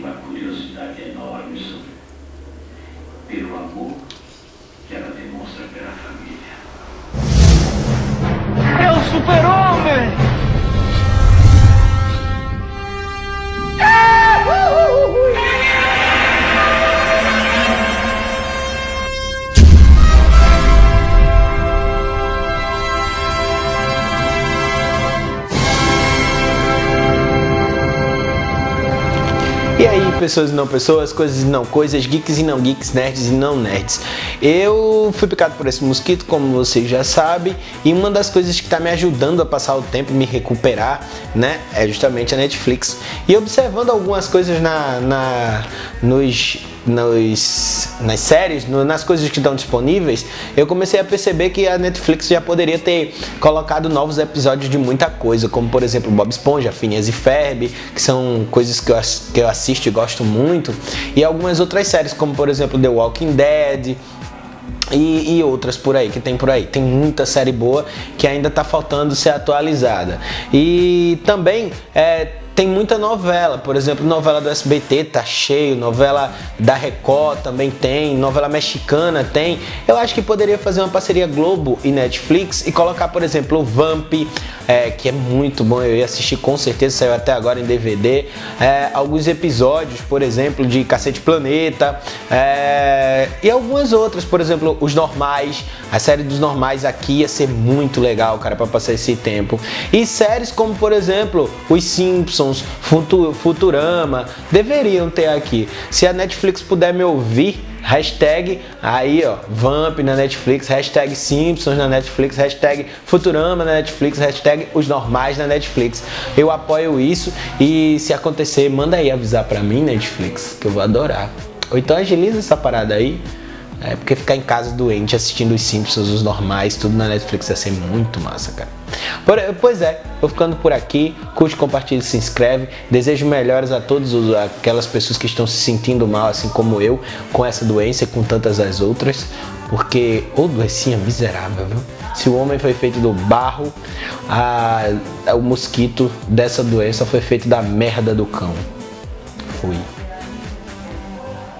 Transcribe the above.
uma curiosidade enorme pelo amor que ela demonstra pela família. É o Super-Homem! E aí, pessoas e não pessoas, coisas e não coisas, geeks e não geeks, nerds e não nerds. Eu fui picado por esse mosquito, como vocês já sabem, e uma das coisas que está me ajudando a passar o tempo, me recuperar, né, é justamente a Netflix. E observando algumas coisas nas séries, nas coisas que estão disponíveis, eu comecei a perceber que a Netflix já poderia ter colocado novos episódios de muita coisa, como por exemplo Bob Esponja, Phineas e Ferb, que são coisas que eu assisto e gosto muito, e algumas outras séries, como por exemplo The Walking Dead, e outras por aí, que tem por aí. Tem muita série boa que ainda está faltando ser atualizada. E também tem muita novela, por exemplo, novela do SBT tá cheio, novela da Record também tem, novela mexicana tem. Eu acho que poderia fazer uma parceria Globo e Netflix e colocar, por exemplo, o Vamp, que é muito bom, eu ia assistir com certeza, saiu até agora em DVD. Alguns episódios, por exemplo, de Cacete Planeta, e algumas outras, por exemplo, Os Normais, a série dos Normais aqui ia ser muito legal, cara, para passar esse tempo. E séries como, por exemplo, Os Simpsons, Futurama, deveriam ter aqui. Se a Netflix puder me ouvir, hashtag aí ó, Vamp na Netflix, hashtag Simpsons na Netflix, hashtag Futurama na Netflix, hashtag Os Normais na Netflix. Eu apoio isso e se acontecer, manda aí avisar pra mim, Netflix, que eu vou adorar. Ou então agiliza essa parada aí. Porque ficar em casa doente assistindo Os Simpsons, Os Normais, tudo na Netflix ia ser muito massa, cara. Pois é, vou ficando por aqui. Curte, compartilha, se inscreve. Desejo melhoras a todas aquelas pessoas que estão se sentindo mal, assim como eu, com essa doença e com tantas as outras. Porque, ô doencinha miserável, viu? Se o homem foi feito do barro, o mosquito dessa doença foi feito da merda do cão. Fui.